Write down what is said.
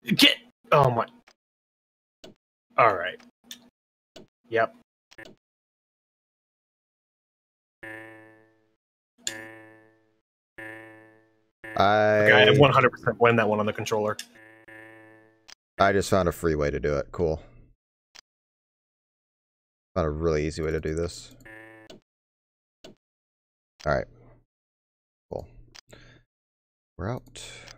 Get! Oh my. Alright. Yep. I 100% win that one on the controller. I just found a free way to do it. Cool. Found a really easy way to do this. Alright. Cool. We're out.